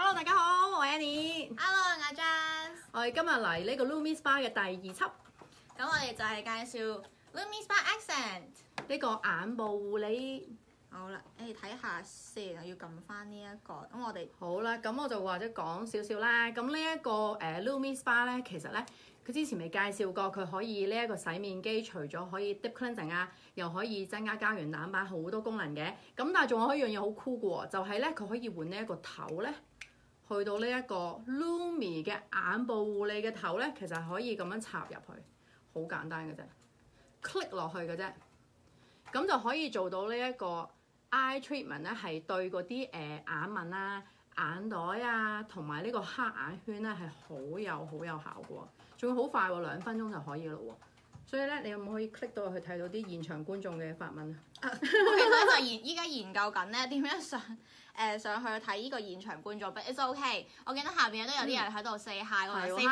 Hello， 大家好，我係 Annie。 Hello， 我係 Jazz。 我哋今日嚟呢個 Lumi Spa 嘅第二輯。 咁我哋就係介紹 Lumi Spa Accent 呢個眼部護理。 好啦，你睇下先，我要撳翻呢一個。咁我哋好啦，咁我就或者講少少啦。咁呢一個Lumi Spa 咧，其實咧佢之前未介紹過，佢可以呢一個洗面機，除咗可以 deep cleansing 啊，又可以增加膠原蛋白，好多功能嘅。咁但係仲有一樣嘢好酷嘅喎，就係咧佢可以換呢一個頭咧。去到呢一個 Lumi 嘅眼部護理嘅頭咧，其實係可以咁樣插入去，好簡單嘅啫 ，click 落去嘅啫，咁就可以做到呢一個 eye treatment 咧，係對嗰啲眼紋啊、眼袋啊同埋呢個黑眼圈咧係好有效果，仲要好快喎，2分鐘就可以咯喎。所以咧，你有冇可以 click 到去睇到啲現場觀眾嘅發問啊？ 我其實就依家研究緊咧點樣上去睇呢個現場觀眾，but it's okay。我見到下邊都有啲人喺度 say hi， 我哋 say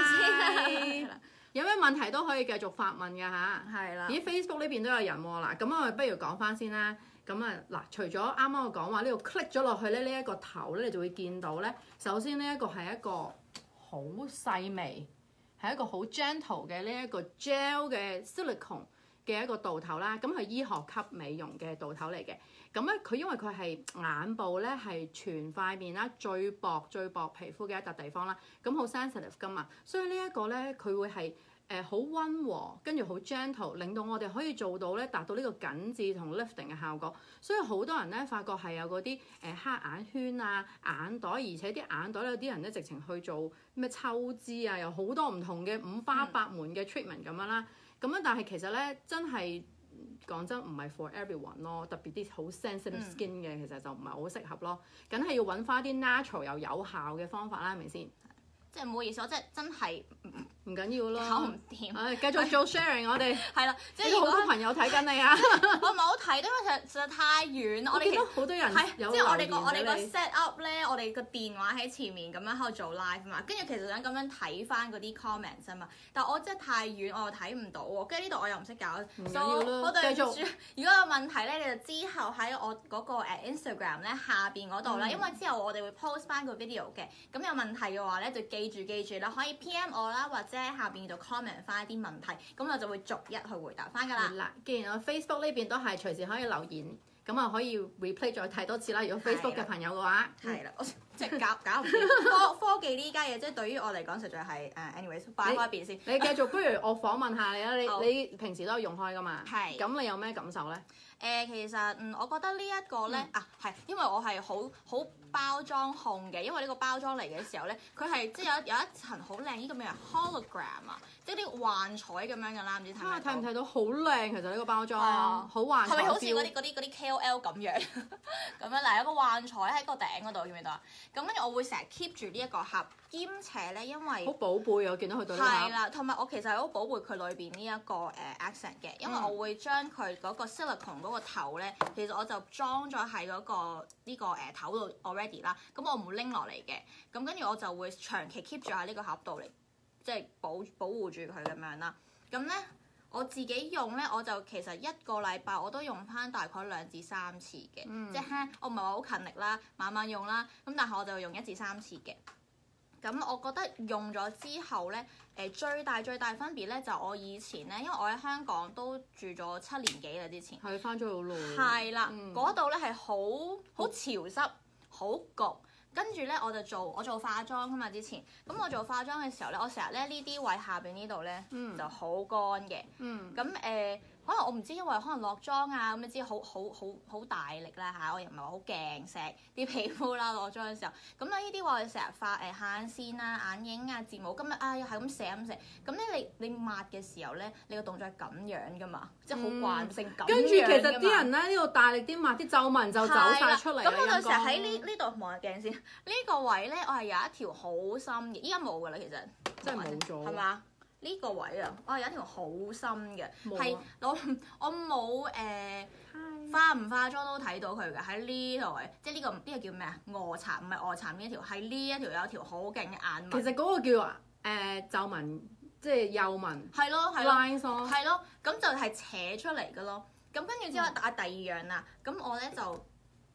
hi 先。 有咩問題都可以繼續發問㗎吓。 係啦。 咦 Facebook 呢邊都有人喎嗱，咁我哋不如講翻先啦。咁啊嗱，除咗啱啱我講話呢度 click 咗落去咧，呢一個頭咧，你就會見到咧。首先呢一個係一個好細微，係一個好 gentle 嘅呢一個 gel 嘅 silicone 嘅一個導頭啦。咁係醫學級美容嘅導頭嚟嘅。咁咧佢因為佢係眼部咧係全塊面啦最薄皮膚嘅一笪地方啦，咁好 sensitive 噶嘛，所以呢一個咧佢會係好溫和，跟住好 gentle， 令到我哋可以做到咧達到呢個緊緻同 lifting 嘅效果。所以好多人咧發覺係有嗰啲黑眼圈啊、眼袋，而且啲眼袋有啲人咧直情去做咩抽脂啊，有好多唔同嘅五花八門嘅 treatment 咁樣啦。咁樣但係其實咧真係講真唔係 for everyone 咯，特別啲好 sensitive skin 嘅其實就唔係好適合咯，梗係要揾翻啲 natural 又有效嘅方法啦，係咪先？ 即係唔好意思，我真係唔緊要咯， 搞唔掂。 繼續做 sharing 我哋係啦，即係好多朋友睇緊你啊！ 我唔係好睇，因為實在太遠。我哋見到好多人有即係我哋個你 set up 咧，我哋個電話喺前面咁樣喺度做 live 嘛，跟住其實想咁樣睇翻嗰啲 comments 啊嘛，但我真係太遠，我又睇唔到喎。跟住呢度我又唔識搞， 唔緊要啦， 我對唔住。 繼續。 如果有問題咧，你就之後喺我嗰個Instagram 咧下邊嗰度啦，因為之後我哋會 post 翻個 video 嘅。咁有問題嘅話咧，就記住啦，可以 PM 我啦，或者喺下邊度 comment 翻一啲問題，咁我就會逐一去回答翻㗎啦。 係啦，既然我 Facebook 呢邊都係隨時可以留言，咁啊可以 replay 再睇多次啦。如果 Facebook 嘅朋友嘅話， 係啦，我即係搞唔掂科技呢家嘢，即係對於我嚟講實在係anyways 擺開一邊先。 你繼續，不如我訪問下你啦。你平時都有用開㗎嘛？ 係。 咁你有咩感受咧？ 其實我覺得呢一個咧係因為我係好包裝控嘅，因為呢個包裝嚟嘅時候咧，佢係即係有一層好靚呢個咩啊 hologram 啊，即係啲幻彩咁樣㗎啦，唔知睇唔睇到？ 睇唔睇到好靚？其實呢個包裝好幻彩 feel。 係咪好似嗰啲 KOL 咁樣咁樣嗱？有個幻彩喺個頂嗰度，記唔記得啊？咁跟住我會成日 keep 住呢一個盒，兼且咧因為好寶貝啊！我見到佢對呢個盒。 係啦，同埋我其實係好寶貝佢裏邊呢一個accent 嘅，因為我會將佢嗰個 silicone 嗰個頭咧，其實我就裝咗喺嗰個呢個頭度 already 啦。咁我唔會拎落嚟嘅，咁跟住我就會長期 keep 住喺呢個盒度嚟，即係保護住佢咁樣啦。咁咧我自己用咧，我就其實1個禮拜我都用翻大概2至3次嘅，即係我唔係話好勤力啦，慢慢用啦。咁但係我就用1至3次嘅。咁我覺得用咗之後咧，最大分別咧就我以前咧，因為我喺香港都住咗7年幾啦，之前係翻咗好耐。 係啦，嗰度咧係好潮濕、好焗，跟住咧我做化妝㗎嘛之前，咁我做化妝嘅時候咧，我成日咧呢啲位下邊呢度咧就好乾嘅，咁可能我唔知，因為可能落妝啊咁，你知好大力啦嚇，我又唔係話好勁錫啲皮膚啦落妝嘅時候，咁咧呢啲話我哋成日畫下眼線啊、眼影啊、睫毛，今日又係咁錫，咁咧你抹嘅時候咧，你個動作係咁樣噶嘛，即係好慣性咁樣。 跟住其實啲人咧呢度大力啲抹啲皺紋就走晒出嚟啦。 咁我就成日喺呢度望下鏡先，呢個位咧我係有一條好深嘅，依家冇噶啦其實。 真係冇咗。係嘛？呢個位啊，我係有一條好深嘅，係我冇化唔化妝都睇到佢嘅喺呢度嘅，即係呢個叫咩啊？臥蠶唔係臥蠶呢一條，係呢一條有一條好勁嘅眼紋。 其實嗰個叫皺紋，即係幼紋。 係咯 ，lines 咯。 係咯，咁就係扯出嚟嘅咯。咁跟住之後打第二樣啦，咁我咧就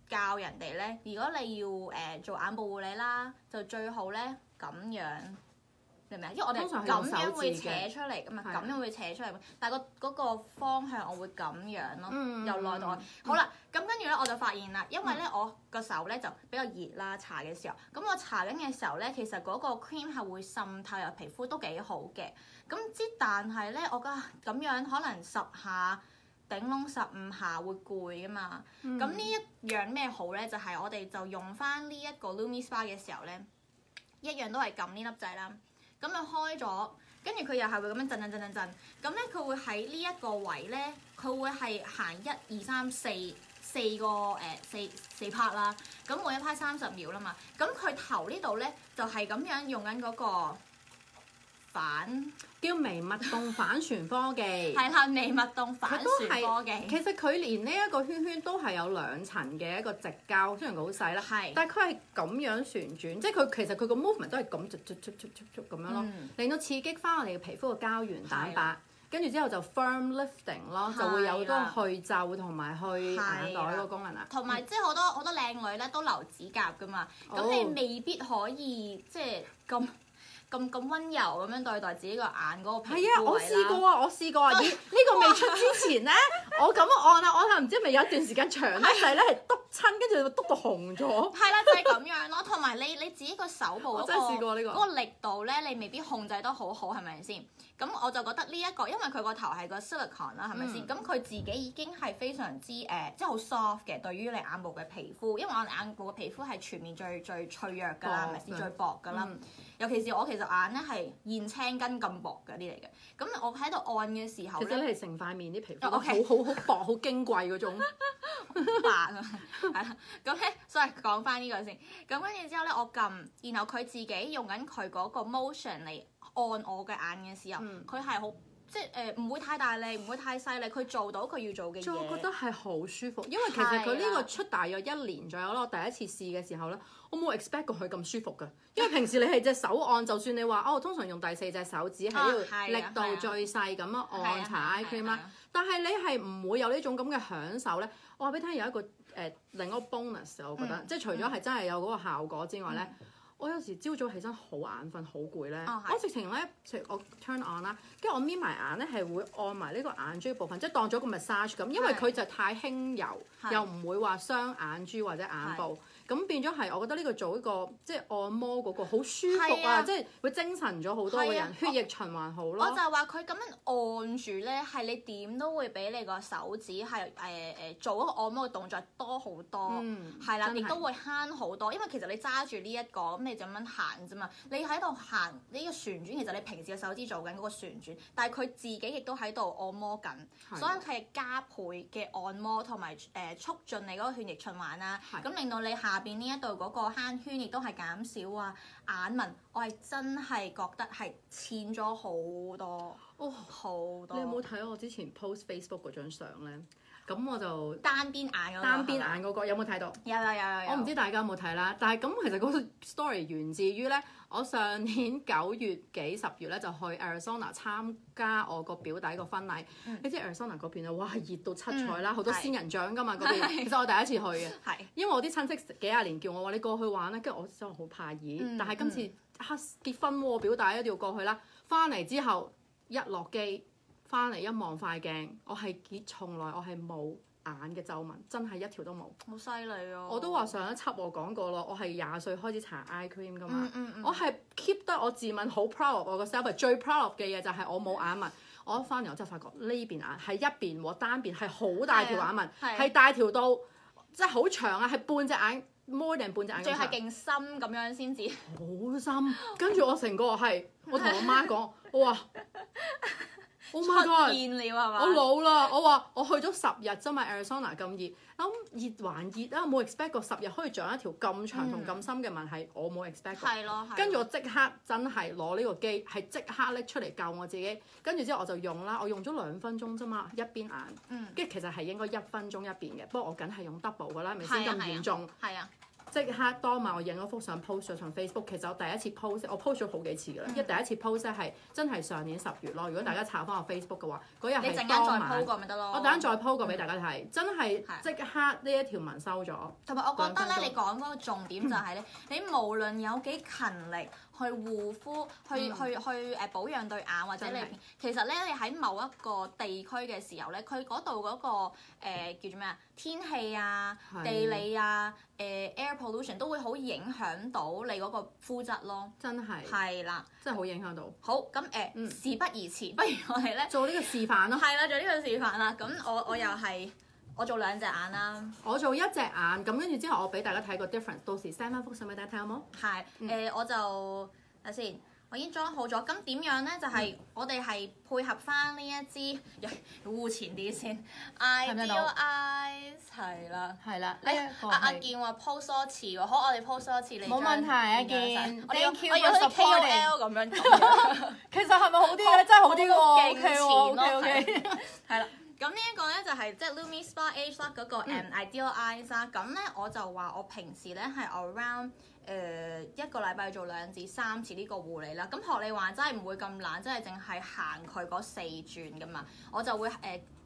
教人哋咧，如果你要做眼部護理啦，就最好咧咁樣。明唔明啊？因為我哋咁樣會扯出嚟㗎嘛，咁樣會扯出嚟。但係嗰個方向我會咁樣咯，由內到外。好啦，咁跟住咧我就發現啦，因為咧我個手咧就比較熱啦，搽嘅時候，咁我搽緊嘅時候咧，其實嗰個 cream 係會滲透入皮膚都幾好嘅。但係咧，我覺得咁樣可能10下頂籠15下會攰㗎嘛。咁呢一樣咩好咧？就係我哋就用翻呢一個 Lumi Spa 嘅時候咧，一樣都係撳呢粒掣啦。咁就開咗，跟住佢又係會咁樣震。咁咧佢會喺呢一個位咧，佢會係行1、2、3、4個4 part 啦。咁每一 part 30秒啦嘛。咁佢頭呢度咧就係咁樣用緊嗰個叫微脈動反旋科技。 係啦，微脈動反旋科技。 其實佢連呢一個圈圈都係有2層嘅一個直膠，雖然佢好細啦，但係佢係咁樣旋轉，即係佢其實佢個 movement 都係咁咁樣咯，令到刺激翻我哋嘅皮膚嘅膠原蛋白，跟住之後就 firm lifting 咯，就會有嗰個去皺同埋去眼袋嗰個功能啊。 同埋即係好多靚女咧都留指甲㗎嘛，咁你未必可以即係咁温柔咁樣對待自己個眼嗰個皮膚位啦。係啊，我試過啊！咦，呢個未出之前咧，我咁按啦，我係唔知咪有一段時間長得滯咧，係篤親，跟住篤到紅咗。係啦， 就係咁樣咯。同埋你自己個手部嗰個力度咧，你未必控制得好好，係咪先？咁我就覺得呢一個，因為佢個頭係個 silicone 啦，係咪先？咁佢自己已經係非常之即係好 soft 嘅，對於你眼部嘅皮膚，因為我哋眼部嘅皮膚係全面最脆弱㗎啦，係咪先？最薄㗎啦。尤其是我其實眼咧係現青筋咁薄嗰啲嚟嘅，咁我喺度按嘅時候咧， 其實你係成塊面啲皮膚好薄、好矜貴嗰種白啊，係啦。咁咧，所以講翻呢個先。咁跟住之後咧，我撳，然後佢自己用緊佢嗰個 motion 嚟按我嘅眼嘅時候，佢係好。即係唔會太大力，唔會太細力，佢做到佢要做嘅嘢。 我覺得係好舒服，因為其實佢呢個出大約1年左右啦。我第一次試嘅時候咧，我冇 expect 過佢咁舒服㗎。因為平時你係隻手按，就算你話我通常用第4隻手指喺呢度力度最細咁樣按搽 eye cream 啦，但係你係唔會有呢種咁嘅享受咧。我話俾你聽有一個另一個 bonus， 我覺得即係除咗係真係有嗰個效果之外咧。我有時朝早起身好眼瞓好攰咧，我直情咧，我 turn on 啦，跟住我眯埋眼咧係會按埋呢個眼珠部分，即係當咗個 massage 咁，因為佢就太輕柔，又唔會話傷眼珠或者眼部。咁變咗係，我覺得呢個做一個即係按摩嗰個好舒服啊，即係會精神咗好多個人，血液循環好咯。 我就係話佢咁樣按住咧，係你點都會比你個手指係做一個按摩嘅動作多好多，係啦，亦都會慳好多。因為其實你揸住呢一個咁，你就咁樣行啫嘛。你喺度行呢個旋轉，其實你平時嘅手指做緊嗰個旋轉，但係佢自己亦都喺度按摩緊，所以佢係加倍嘅按摩同埋促進你嗰個血液循環啦，咁令到你下邊呢一度嗰個圈圈亦都係減少啊，眼紋我係真係覺得係淺咗好多，好多。 你有冇睇我之前 post Facebook 嗰張相咧？咁我就單邊眼嗰個有冇睇到？ 有。 我唔知大家有冇睇啦，但係咁其實嗰個 story 源自於咧，我上年9月幾10月咧就去 Arizona 參加我個表弟個婚禮。你知 Arizona 嗰邊啊，哇熱到七彩啦，好多仙人掌㗎嘛嗰邊。其實我第一次去嘅，因為我啲親戚幾廿年叫我話你過去玩啦，跟住我真係好怕熱。但係今次結婚喎，表弟一定要過去啦。翻嚟之後一落機。翻嚟一望塊鏡，我從來冇眼嘅皺紋，真係一條都冇。 好犀利啊！ 我都話上一輯我講過咯，我係20歲開始搽 eye cream 噶嘛，我係 keep 得我自問好 proud of 我個 self， 最 proud of 嘅嘢就係我冇眼紋。我一翻嚟我真係發覺呢邊眼係一邊喎，單邊係好大條眼紋，係大條到即係好長啊，係半隻眼 more than 半隻眼咁長。 最係勁深咁樣先至。 好深，跟住我成個係，我同我媽講，我話。Oh my god！我老啦，我話我去咗10日啫嘛 ，Arizona 咁熱，咁熱還熱啊，冇 expect 過10日可以長一條咁長同咁深嘅紋，係我冇 expect 過。 係咯。 跟住我即刻真係攞呢個機，係即刻拎出嚟救我自己。跟住之後我就用啦，我用咗2分鐘啫嘛，一邊眼。跟住其實係應該1分鐘一邊嘅，不過我梗係用 double 㗎啦，咪先咁嚴重。 係啊。 即刻當晚我影咗幅相 post 咗上 Facebook。其實我第一次 post，我 post 咗好幾次㗎啦。因為第一次 post 咧係真係上年10月咯。如果大家查翻我 Facebook 嘅話，嗰日係當晚。 你陣間再 po 過咪得咯。 我等陣再 po 過俾大家睇，真係即刻呢一條文收咗。 同埋我覺得咧，你講嗰個重點就係咧，你無論有幾勤力去護膚，去保養對眼或者你，其實咧你喺某一個地區嘅時候咧，佢嗰度嗰個叫做咩啊，天氣啊、地理啊、air pollution 都會好影響到你嗰個膚質咯。 真係。係啦， 真係好影響到。 好，咁事不宜遲，不如我哋咧做呢個示範咯。 係啦，做呢個示範啦。咁我又係。我做2隻眼啦， 我做1隻眼，咁跟住之後我俾大家睇個 difference， 到時 send 翻幅相俾大家睇好冇？ 係，我就睇先，我已經裝好咗。咁點樣咧？就係我哋係配合翻呢一支，污前啲先 ，Ideal Eyes 係啦， 係啦。 阿健話 post 多次喎，好，我哋 post 多次你。 冇問題，阿健。Thank you 我要 KOL 咁樣。 其實係咪好啲咧？真係好啲喎。 勁前咯 ，OK。係啦。 咁呢一個咧就係即係 Lumi Spa Age Lock 嗰個 Ideal Eyes 啦。咁咧我就話我平時咧係 around 1個禮拜做2至3次呢個護理啦。咁學你話齋唔會咁懶，即係淨係行佢嗰4轉噶嘛。我就會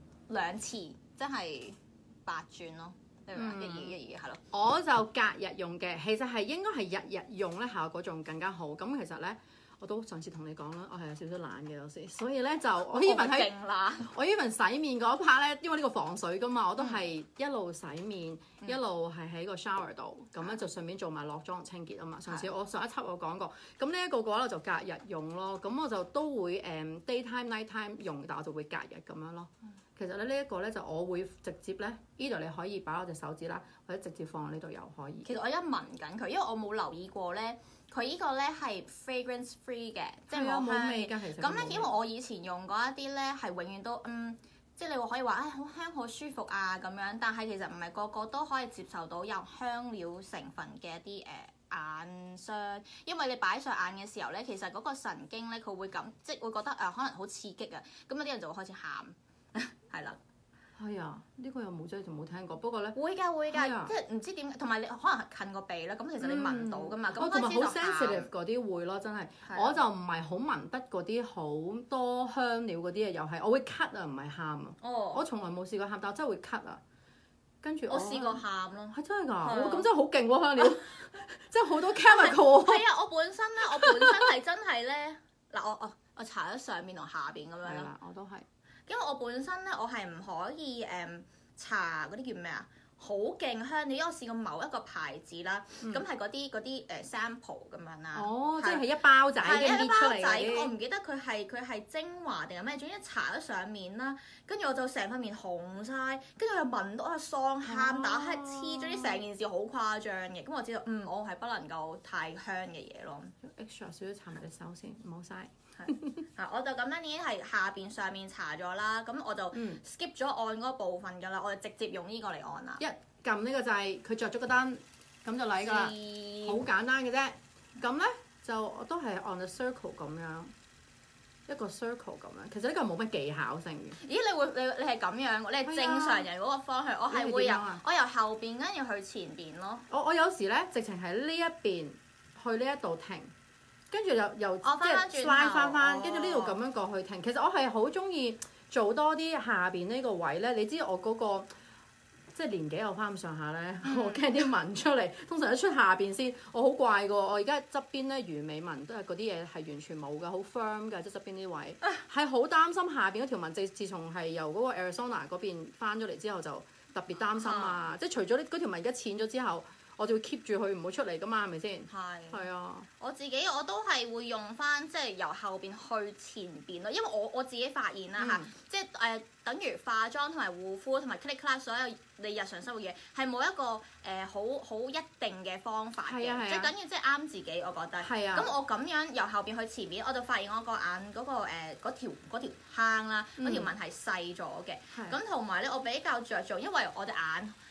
2次，即係8轉咯。1、2、1、2係咯。我就隔日用嘅，其實係應該係日日用咧效果仲更加好。咁其實咧。我都上次同你講啦，我係有少少懶嘅有時，所以咧就我 even 喺我 even 洗面嗰一 part 咧，因為呢個防水噶嘛，我都係一路洗面，一路係喺個 shower 度，咁咧就順便做埋落妝清潔啊嘛。上次我上一輯我講過，咁呢一個嘅話咧就隔日用咯，咁我就都會daytime nighttime 用，但我就會隔日咁樣咯。其實咧呢一個咧就我會直接咧，呢度你可以擺我隻手指啦，或者直接放喺呢度又可以。其實我一聞緊佢，因為我冇留意過咧。佢呢個咧係 fragrance free 嘅，即係冇香味㗎。其實咁咧，因為我以前用過一啲咧係永遠都即係你可以話好香好舒服啊咁樣，但係其實唔係個個都可以接受到有香料成分嘅一啲眼霜，因為你擺上眼嘅時候咧，其實嗰個神經咧佢會即係會覺得可能好刺激啊，咁有啲人就會開始喊，係啦。係啊，呢個又冇真係冇聽過，不過咧會㗎，即係唔知點，同埋你可能係近個鼻啦，咁其實你聞到㗎嘛，咁開始就喊。同埋好 sensitive 嗰啲會咯，真係，我就唔係好聞得嗰啲好多香料嗰啲嘢，又係我會咳啊，唔係喊啊。哦。我從來冇試過喊，但我真係會咳啊。跟住我試過喊咯。係真係㗎，咁真係好勁喎香料，真係好多 chemical。係啊，我本身係真係咧，嗱我搽咗上面同下邊咁樣啦。我都係。因為我本身咧，我係唔可以搽嗰啲叫咩啊？好勁香料，因為我試過某一個牌子啦，咁係嗰啲sample 咁樣啦。哦，即係一包仔嘅搣出嚟嗰啲。我唔記得佢係精華定係咩，總之搽咗上面啦，跟住我就成塊面紅晒，跟住我又聞到喪喊打乞嗤，總之成件事好誇張嘅。咁我知道，我係不能夠太香嘅嘢咯。extra 少少搽埋隻手先，唔好嘥。我就咁樣已經係下邊上面搽咗啦，咁我就 skip 咗按嗰部分㗎啦，我就直接用呢個嚟按啦。一撳呢個掣，佢着咗個燈，咁就嚟㗎啦，好簡單嘅啫。咁咧就我都係按個 circle 咁樣，一個 circle 咁樣。其實呢個冇乜技巧性嘅。咦？你係咁樣，你係正常人嗰個方向，我係會我由後邊跟住去前邊咯。我有時咧，直情喺呢一邊去呢一度停。跟住又即係 slide 翻，跟住呢度咁樣過去停。其實我係好中意做多啲下邊呢個位咧。你知我嗰個即係年紀又翻咁上下咧，我驚啲紋出嚟。通常一出下邊先，我好怪㗎。我而家側邊咧魚尾紋都係嗰啲嘢係完全冇㗎，好 firm 㗎，即係側邊啲位係好擔心下邊嗰條紋。自從係由嗰個 Arizona 嗰邊翻咗嚟之後，就特別擔心啊！即係除咗嗰條紋而家淺咗之後。我就會 keep 住佢唔好出嚟㗎嘛，係咪先？係啊！我自己我都係會用翻即係由後邊去前邊咯，因為我自己發現啦嚇，即係等於化妝同埋護膚同埋 click class 所有你日常生活嘢係冇一個好一定嘅方法嘅，最緊要即係啱自己，我覺得。係啊。咁我咁樣由後邊去前邊，我就發現我個眼嗰條坑啦，嗰條紋係細咗嘅。咁同埋咧，我比較着重，因為我隻眼。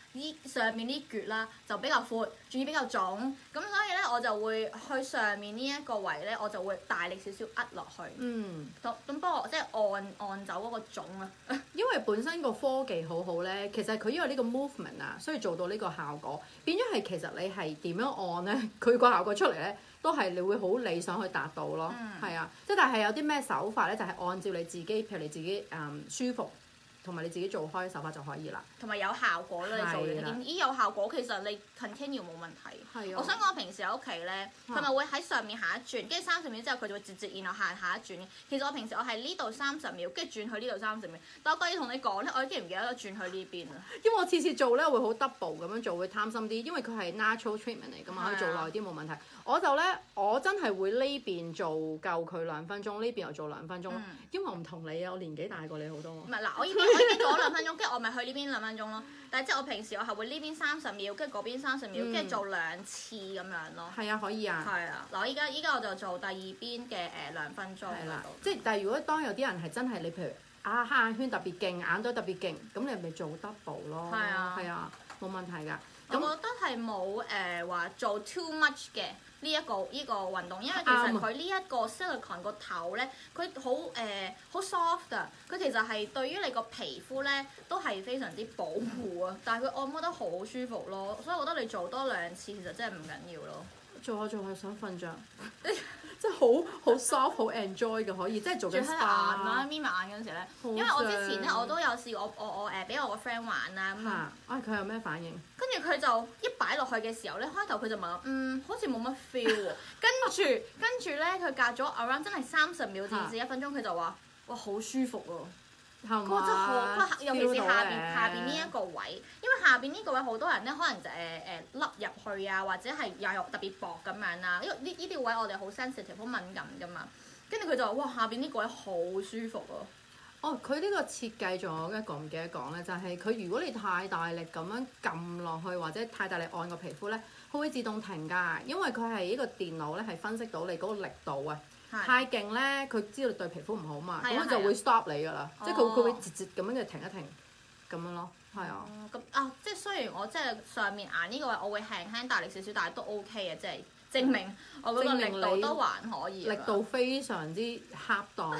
上面啲橛啦就比較闊，仲要比較腫，咁所以咧我就會去上面呢一個位咧，我就會大力少少壓落去。咁幫我即係按走嗰個腫啊。 因為本身個科技好好咧，其實佢因為呢個 movement 啊，所以做到呢個效果，變咗係其實你係點樣按咧，佢個效果出嚟咧，都係你會好理想去達到咯。係啊，即係但係有啲咩手法咧，就係按照你自己，譬如你自己舒服。同埋你自己做開手法就可以啦， 同埋有效果啦！你做完點咦有效果，其實你 continue 冇問題。 係啊， 我想講我平時喺屋企咧，佢咪會喺上面行一轉，跟住30秒之後佢就會直然後行下一轉嘅。其實我平時我係呢度30秒，跟住轉去呢度30秒。但我要同你講咧，我已經唔記得咗轉去呢邊啦。 因為我次次做咧會好 double 咁樣做，會貪心啲，因為佢係 natural treatment 嚟㗎嘛，可以做耐啲冇問題。我就咧，我真係會呢邊做夠佢2分鐘，呢邊又做2分鐘，因為我唔同你啊，我年紀大過你好多。 唔係嗱，我已經做咗2分鐘，跟住我咪去呢邊2分鐘咯。但係即係我平時我係會呢邊30秒，跟住嗰邊30秒，跟住做2次咁樣咯。 係啊，可以啊。 係啊，嗱，依家我就做第二邊嘅2分鐘。 係啦，即係但係如果當有啲人係真係你譬如黑眼圈特別勁，眼袋特別勁，咁你咪做 double 咯。係啊，冇問題㗎。 我覺得係冇話做 too much 嘅呢一個運動，因為其實佢呢一個 silicone 個頭咧，佢好 soft 啊，佢其實係對於你個皮膚咧都係非常之保護啊，但係佢按摩得好舒服咯，所以我覺得你做多2次其實真係唔緊要咯。做下想瞓着， 即係好 soft 好 enjoy 嘅可以，即係做緊 SPA 啦，眯埋眼嗰陣時咧，因為我之前咧我都有試過，我俾我個 friend 玩啦咁。 佢有咩反應？ 跟住佢就一擺落去嘅時候咧，開頭佢就問我，好似冇乜 feel 喎。跟住咧，佢隔咗 around 真係30秒至1分鐘，佢就話：哇，好舒服喎！佢話真係好，尤其是下邊呢一個位，因為下邊呢個位好多人咧，可能就凹入去啊，或者係又特別薄咁樣啦。因為呢啲位我哋好 sensitive 好敏感噶嘛。跟住佢就話：哇，下邊呢個位好舒服啊！ 佢呢個設計仲有一個唔記得講咧，就係佢如果你太大力咁樣撳落去，或者太大力按個皮膚咧，佢會自動停㗎，因為佢係呢個電腦咧係分析到你嗰個力度啊。太勁咧，佢知道你對皮膚唔好嘛，咁佢就會 stop 你㗎啦，即係佢會直接咁樣就停一停咁樣咯，係啊。 咁即係雖然我即係上面眼呢個位，我會輕輕大力少少，但係都 OK 嘅，即係證明我嗰個力度都還可以。 力度非常之恰當。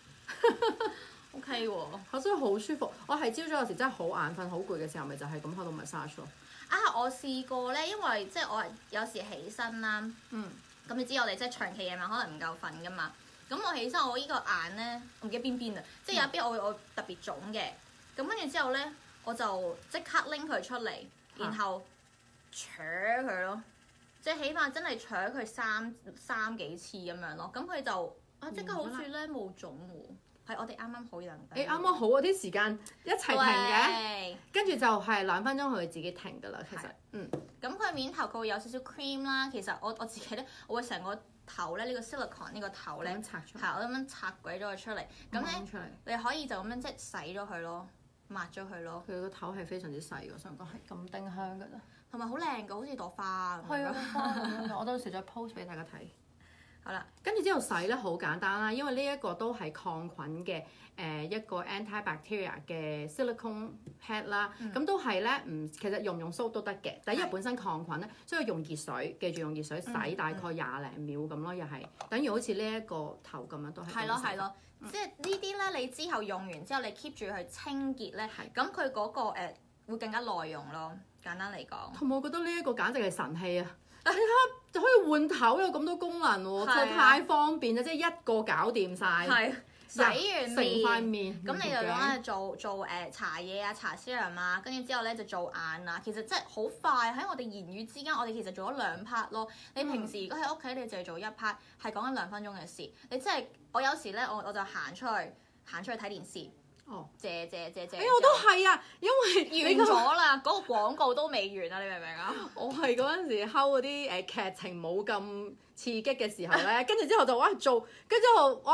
OK 喎， 所以好舒服。我係朝早有時真係好眼瞓、好攰嘅時候，咪就係咁喺度 massage 咯。 我試過咧，因為即係我有時起身啦。咁你知我哋即係長期夜晚可能唔夠瞓噶嘛，咁我起身我呢個眼咧，我唔記得邊邊啊，即係有一邊我特別腫嘅，咁跟住之後咧，我就即刻拎佢出嚟，然後扯佢咯，即係起碼真係扯佢三幾次咁樣咯，咁佢就即刻好似咧冇腫喎，係我哋啱啱好人。 你啱啱好嗰啲時間一齊停嘅，跟住就係2分鐘佢會自己停㗎啦，其實。 咁佢面頭佢會有少少 cream 啦，其實我自己咧，我會成個頭咧，呢個 silicone 呢個頭咧，係我咁樣拆鬼咗佢出嚟，咁咧你可以就咁樣即係洗咗佢咯，抹咗佢咯。佢個頭係非常之細㗎，上個係咁丁香㗎啦， 同埋好靚㗎，好似朵花咁。係啊， 花咁樣，我到時再 post 俾大家睇。 好啦， 跟住之後洗咧好簡單啦，因為呢一個都係抗菌嘅一個 antibacteria 嘅 silicone pad 啦，咁都係咧其實用 soap 都得嘅，但因為本身抗菌咧，所以用熱水，記住用熱水洗大概20零秒咁咯，又係等於好似呢一個頭咁樣都係。 係咯，即係呢啲咧，你之後用完之後，你 keep 住去清潔咧，咁佢嗰個會更加耐用咯。簡單嚟講， 同埋我覺得呢一個簡直係神器啊！你睇下就可以換頭，有咁多功能喎，真係太方便啦！即係一個搞掂晒，洗完成塊面， 咁你就攞嚟做搽嘢啊、搽 serum 啊，跟住之後咧就做眼啊。其實真係好快喺我哋言語之間，我哋其實做咗2 part 咯。你平時如果喺屋企，你就係做1 part，係講緊2分鐘嘅事。你真係我有時咧，我就行出去睇電視。借。 我都係啊，因為完咗啦，嗰個廣告都未完啊，你明唔明啊？ 我係嗰陣時睺嗰啲劇情冇咁刺激嘅時候咧，跟住之後就做，跟住之後我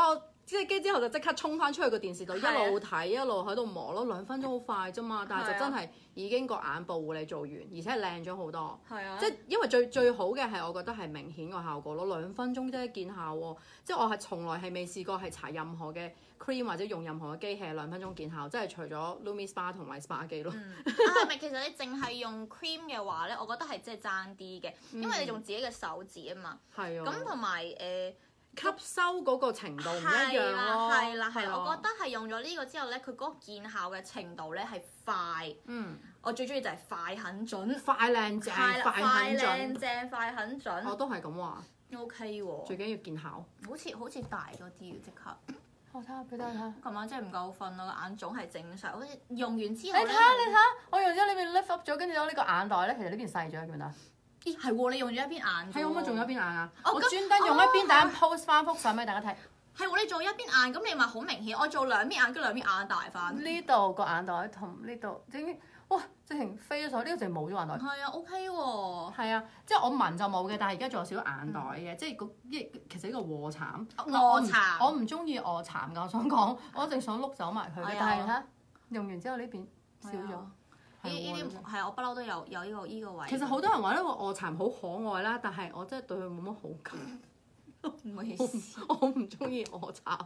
即機之後就即刻衝翻出去個電視度，一路睇一路喺度磨咯，2分鐘好快啫嘛，但係就真係已經個眼部護理做完，而且係靚咗好多。係啊，即係因為最好嘅係我覺得係明顯個效果咯，2分鐘啫見效喎，即係我係從來係未試過係搽任何嘅 cream 或者用任何嘅機器係2分鐘見效，即係除咗 Lumi Spa 同埋 Spa 機咯。 咪其實你淨係用 cream 嘅話咧，我覺得係真係爭啲嘅，因為你用自己嘅手指啊嘛。係啊。咁同埋吸收嗰個程度唔一樣咯， 係啦，我覺得係用咗呢個之後咧，佢嗰個見效嘅程度咧係快。我最中意就係快很準， 快靚正，快很準， 快很準。 我都係咁話。 OK 喎。 最緊要見效。 好似大咗啲即刻。 我睇下俾大家睇。 琴晚真係唔夠瞓咯，個眼腫係正常，好似用完之後。 你睇下，我用咗呢邊 lift up 咗，跟住我呢個眼袋咧，其實呢邊細咗，見唔見到？ 咦係喎，你用咗一邊眼。 係，可唔可以仲有一邊眼啊？我專登用一邊，等陣 post 翻幅相俾大家睇。 係喎，你做一邊眼，咁你咪好明顯。我做2邊眼，跟2邊眼大翻。 呢度個眼袋同呢度，哇！直情飛咗上，呢個直情冇咗眼袋。 係啊 ，OK 喎。 係啊，即係我紋就冇嘅，但係而家仲有少少眼袋嘅，即係其實呢個臥蠶。我唔中意臥蠶㗎，我想講，我一直想碌走埋佢嘅，但係睇用完之後呢邊少咗。呢啲係我不嬲都有呢個位。 其實好多人話呢個臥蠶好可愛啦，但係我真係對佢冇乜好感。 唔好意思， 我唔中意臥蠶。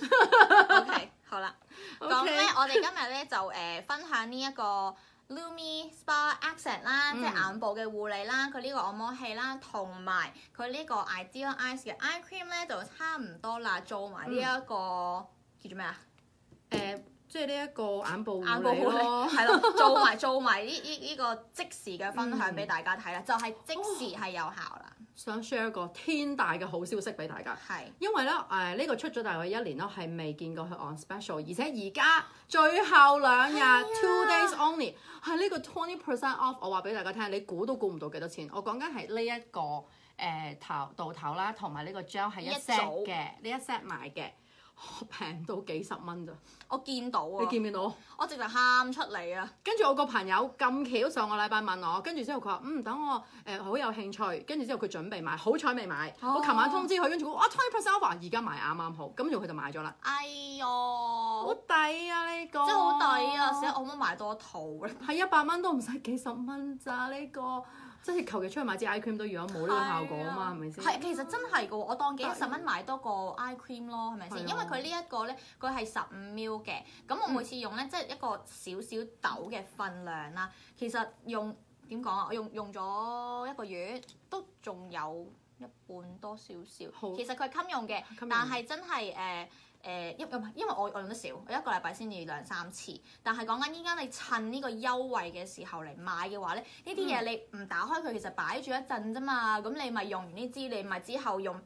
OK， 好啦，咁咧我哋今日咧就分享呢一個 Lumi Spa Accent 啦，即係眼部嘅護理啦，佢呢個按摩器啦，同埋佢呢個 Ideal Eyes 嘅 Eye Cream 咧就差唔多啦，做埋呢一個叫做咩啊？ 即係呢一個眼部護理咯， 係咯，做埋呢個即時嘅分享俾大家睇啦，就係即時係有效啦。 想 share 一個天大嘅好消息俾大家，係因為咧呢個出咗大概1年咯，係未見過佢 on special，而且而家最後2日 2 days only 係呢個 20% off， 我話俾大家聽，你估都估唔到幾多錢。我講緊係呢一個導頭啦，同埋呢個 gel 係一 set 嘅，呢一 set 買嘅。平到幾十蚊咋？ 我見到啊！ 你見唔見到？ 我直頭喊出嚟啊！ 跟住我個朋友咁巧上個禮拜問我，跟住之後佢話等我好有興趣，跟住之後佢準備買，好彩未買。我琴晚通知佢，跟住我 20% off， 而家買啱啱好，跟住佢就買咗啦。 哎唷，好抵啊呢個！ 真係好抵啊！死，我冇買多套咧。 係100蚊都唔使幾十蚊咋呢個？即係求其出去買支 eye cream 都要冇呢個效果啊嘛，係咪先？ 係，其實真係㗎喎，我當幾10蚊買多個 eye cream 咯，係咪先？因為佢呢一個咧，佢係15ml嘅，咁我每次用咧，即係一個少少豆嘅分量啦。其實用點講啊？我用咗1個月，都仲有一半多少少。其實佢係襟用嘅，但係真係因為我用得少，我1個禮拜先至2-3次。但係講緊依家你趁呢個優惠嘅時候嚟買嘅話咧，呢啲嘢你唔打開佢，其實擺住一陣啫嘛。咁你咪用完呢支，你咪之後用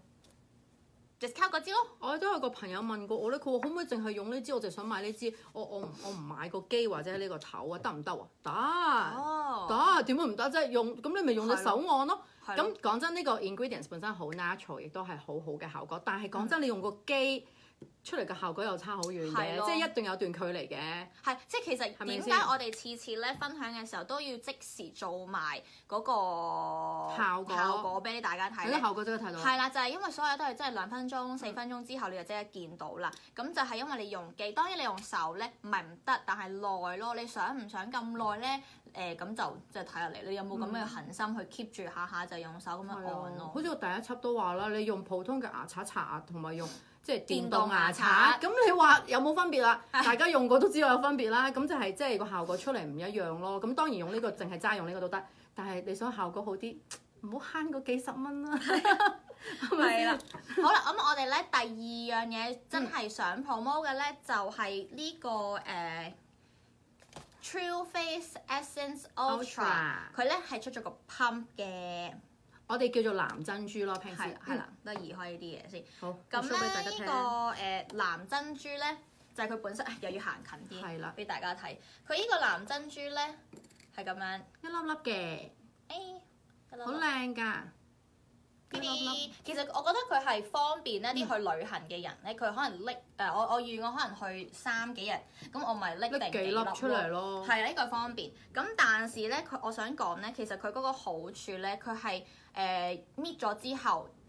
discount 嗰支咯。我都有個朋友問過我咧，佢話可唔可以淨係用呢支？我就想買呢支。我唔買個機或者呢個頭啊，得唔得啊？得，點會唔得啫？用咁你咪用隻手按咯。咁講真，呢個 ingredients 本身好 natural， 亦都係好好嘅效果。但係講真，你用個機出嚟嘅效果又差好遠嘅，即係一定有段距離嘅。係， 即係其實點解我哋次次咧分享嘅時候都要即時做埋嗰個效果俾大家睇咧？ 效果即刻睇到。 係啦，就係因為所有都係真係2分鐘、4分鐘之後你就即刻見到啦。咁就係因為你用機，當然你用手咧唔係唔得，但係耐咯。你想唔想咁耐咧？咁就即係睇下你有冇咁樣嘅恆心去 keep 住下下就用手咁樣按咯。 好似我第一輯都話啦，你用普通嘅牙刷刷牙同埋用即係電動牙刷，咁你話有冇分別啦？大家用過都知道有分別啦。咁就係即係個效果出嚟唔一樣咯。咁當然用呢個淨係齋用呢個都得，但係你想效果好啲，唔好慳嗰幾十蚊啦。 係啦，好啦，咁我哋咧第2樣嘢真係想 promote 嘅咧，就係呢個True Face Essence Ultra， 佢咧係出咗個 pump 嘅。 我哋叫做藍珍珠咯，平時係啦，都移開呢啲嘢先。 好， 咁咧呢個藍珍珠咧，就係佢本身又要行近啲，係啦，俾大家睇。佢呢個藍珍珠咧係咁樣一粒粒嘅，好靚㗎。 其實我覺得佢係方便一啲去旅行嘅人咧，佢可能拎我預我可能去3幾日，咁我咪拎定幾粒出嚟咯。 係啊，呢個方便。咁但是咧，我想講咧，其實佢嗰個好處咧，佢係搣咗之後，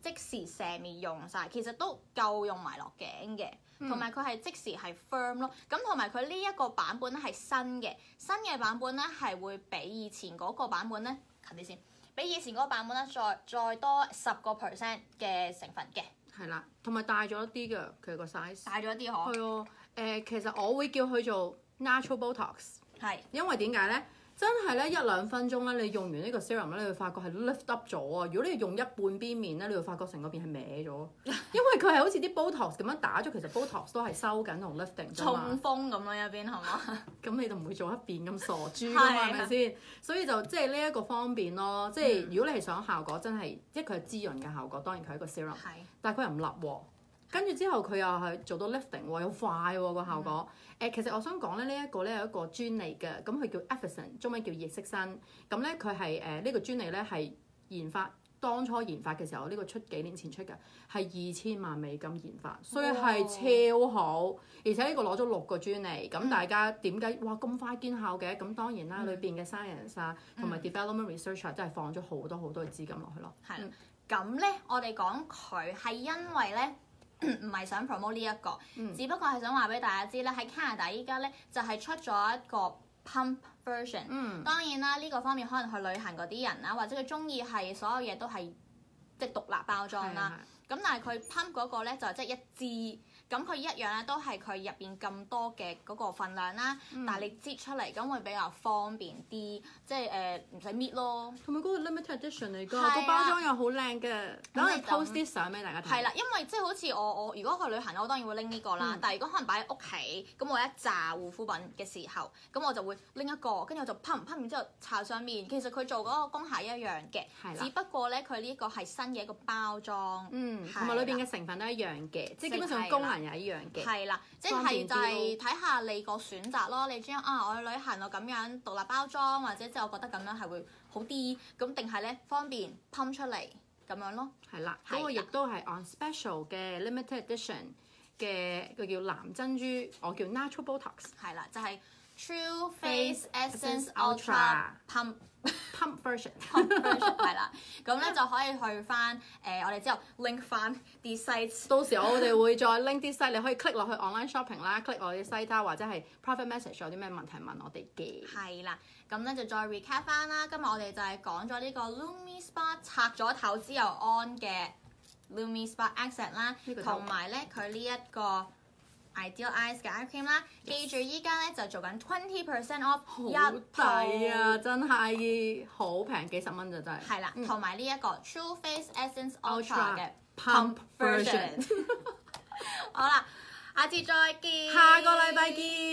即時射面用晒，其實都夠用埋落頸嘅。同埋佢係即時係 firm 咯，咁同埋佢呢一個版本咧係新嘅版本咧係會比以前嗰個版本咧近啲先，比以前嗰個版本咧再多10% 嘅成分嘅。 係啦，同埋大咗啲嘅佢個 size。 大咗啲嗬。 係啊，其實我會叫佢做 natural Botox， 係因為點解咧？真係咧1-2分鐘咧，你用完呢個 serum 咧，你會發覺係 lift up 咗啊！如果你用一半邊面咧，你會發覺成個邊係歪咗，因為佢係好似啲 Botox 咁樣打咗，其實 Botox 都係收緊同 lifting 啫嘛。 中風咁咯，一邊係嘛？ 咁你就唔會做一邊咁傻豬㗎嘛，係咪先？所以就即係呢一個方便咯，即係如果你係想效果真係，即係佢係滋潤嘅效果，當然佢係一個 serum，但係佢又唔立喎。跟住之後佢又係做到 lifting 喎，又快喎個效果。其實我想講咧，呢一個咧有一個專利嘅，咁佢叫 Effacent， 中文叫易色新。咁咧佢係呢個專利咧係當初研發嘅時候，呢個出幾年前出嘅，係2000萬美金研發，所以係超好。而且呢個攞咗6個專利，咁大家點解哇咁快見效嘅？咁當然啦，裏邊嘅 science 啊同埋 development research 真係放咗好多嘅資金落去咯。 係。咁咧，我哋講佢係因為咧。唔係想 promote 呢一個，只不過係想話俾大家知咧，喺 Canada 依家咧就係出咗一個 pump version。當然啦，呢個方面可能去旅行嗰啲人啦，或者佢中意係所有嘢都係即係獨立包裝啦。咁但係佢 pump 嗰個咧就即係一支。咁佢一樣咧，都係佢入邊咁多嘅嗰個份量啦，但係你擠出嚟咁會比較方便啲，即係唔使搣咯。同埋嗰個 limited edition 嚟㗎，個包裝又好靚嘅。等你 post 啲相俾大家睇。係啦，因為即係好似我如果去旅行，我當然會拎呢個啦。但係如果可能擺喺屋企，咁我一紮護膚品嘅時候，咁我就會拎一個，跟住我就噴完之後搽上面。其實佢做嗰個功效一樣嘅，只不過咧佢呢個係新嘅一個包裝。同埋裏邊嘅成分都一樣嘅，即係基本上功能又一樣嘅，係啦，即係就係睇下你個選擇咯。你將我去旅行我咁樣獨立包裝，或者即係我覺得咁樣係會好啲，咁定係咧方便噴出嚟咁樣咯。係啦，嗰個亦都係 on special 嘅 limited edition 嘅個叫藍珍珠，我叫 natural Botox。係啦，就係 True Face Essence Ultra Pump version 係啦，咁咧就可以去翻我哋之後 link 翻啲 sites， 到時我哋會再 link 啲 site，你可以 click 落去 online shopping 啦，click 我哋 site 啦，或者係 private message 有啲咩問題問我哋嘅。係啦，咁咧就再 recap 翻啦，今日我哋就係講咗呢個 Lumi Spa 拆咗頭之後 on 嘅 Lumi Spa Accent 啦，同埋咧佢呢一個Ideal Eyes 嘅 eye cream 啦，記住依家咧就做緊 20% off， 好抵啊！真係好平，幾十蚊就真係。係啦，同埋呢一個 True Face Essence Ultra 嘅 Pump version。好啦，下次再見。下個禮拜見。